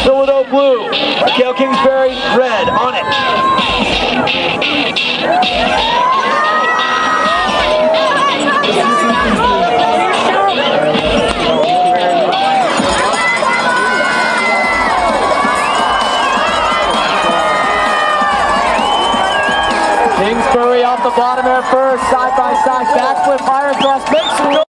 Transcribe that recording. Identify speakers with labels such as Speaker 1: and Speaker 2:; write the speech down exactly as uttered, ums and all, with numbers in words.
Speaker 1: Silverado blue. Cale Kingsbury red on it. Kingsbury off the bottom there first, side by side, backflip, higher cross, makes it go.